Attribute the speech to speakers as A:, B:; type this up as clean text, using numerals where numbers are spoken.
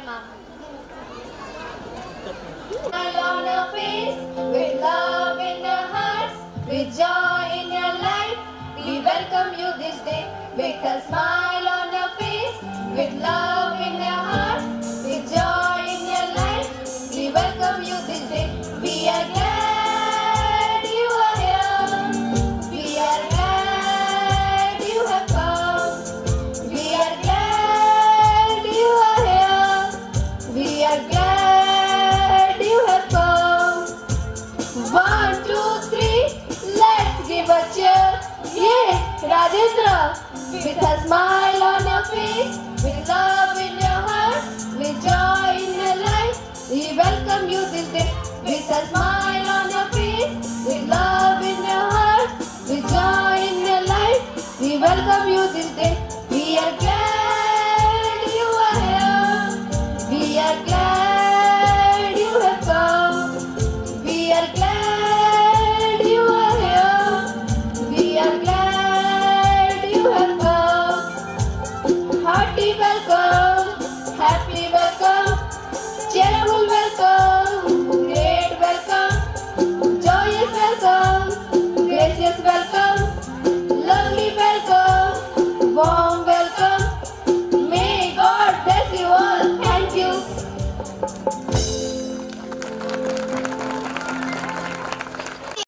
A: ma'am. Smile on your face, with love in your hearts, with joy in your life. We welcome you this day with a smile on your face, with love in your heart, with joy in your life. We welcome you this day. We are glad you are here. We are glad you have come. We are glad you are here. We are glad you have come. 1, 2, 3, let's give a cheer. Yeah, Rajendra, with a smile on your face, with love in your heart, with joy in your life. We welcome you this day with a smile on your face, with love.